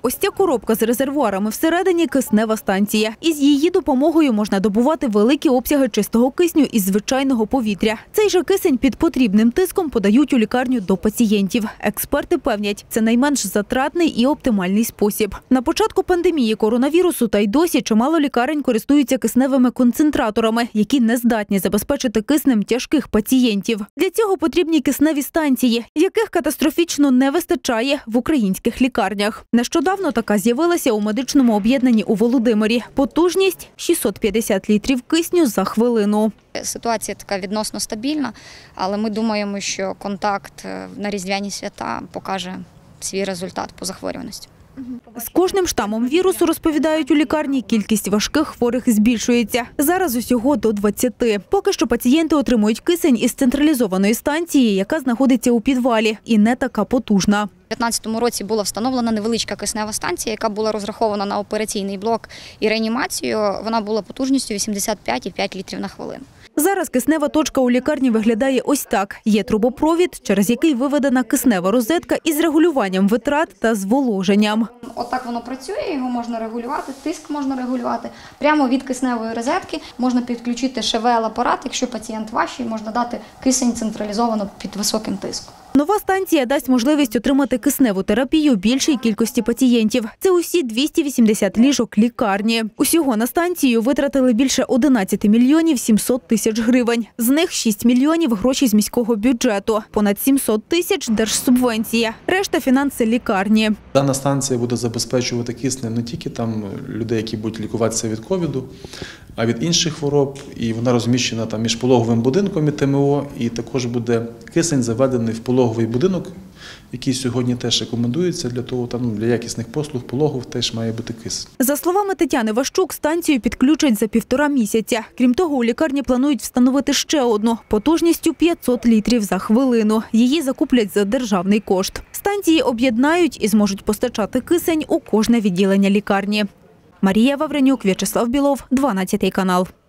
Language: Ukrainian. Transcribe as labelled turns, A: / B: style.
A: Ось ця коробка з резервуарами всередині – киснева станція. Із її допомогою можна добувати великі обсяги чистого кисню із звичайного повітря. Цей же кисень під потрібним тиском подають у лікарню до пацієнтів. Експерти певнять, це найменш затратний і оптимальний спосіб. На початку пандемії коронавірусу та й досі чимало лікарень користуються кисневими концентраторами, які не здатні забезпечити киснем тяжких пацієнтів. Для цього потрібні кисневі станції, яких катастрофічно не вистачає в українських лікарнях. Нещодавно така з'явилася у медичному об'єднанні у Володимирі. Потужність – 650 літрів кисню за хвилину.
B: Ситуація така відносно стабільна, але ми думаємо, що контакт на різдвяні свята покаже свій результат по захворюваності.
A: З кожним штамом вірусу, розповідають у лікарні, кількість важких хворих збільшується. Зараз усього до 20. Поки що пацієнти отримують кисень із централізованої станції, яка знаходиться у підвалі і не така потужна.
B: У 2015 році була встановлена невеличка киснева станція, яка була розрахована на операційний блок і реанімацію. Вона була потужністю 85,5 літрів на хвилину.
A: Зараз киснева точка у лікарні виглядає ось так. Є трубопровід, через який виведена киснева розетка із регулюванням витрат та зволоженням.
B: Отак воно працює, його можна регулювати, тиск можна регулювати. Прямо від кисневої розетки можна підключити ШВЛ-апарат, якщо пацієнт важчий, можна дати кисень централізовано під високим тиском.
A: Нова станція дасть можливість отримати кисневу терапію більшій кількості пацієнтів. Це усі 280 ліжок лікарні. Усього на станцію витратили більше 11 мільйонів 700 тисяч гривень. З них 6 мільйонів – гроші з міського бюджету, понад 700 тисяч – держсубвенція, решта – фінанси лікарні.
C: Дана станція буде забезпечувати киснем не тільки там людей, які будуть лікуватися від ковіду, а від інших хвороб. І вона розміщена там між пологовим будинком і ТМО, і також буде кисень заведений в пологовий будинок, який сьогодні теж рекомендується для того, для якісних послуг пологів теж має бути кисень.
A: За словами Тетяни Ващук, станцію підключать за 1,5 місяця. Крім того, у лікарні планують встановити ще одну потужністю 500 літрів за хвилину. Її закуплять за державний кошт. Станції об'єднають і зможуть постачати кисень у кожне відділення лікарні. Марія Вавренюк, В'ячеслав Білов, 12 канал.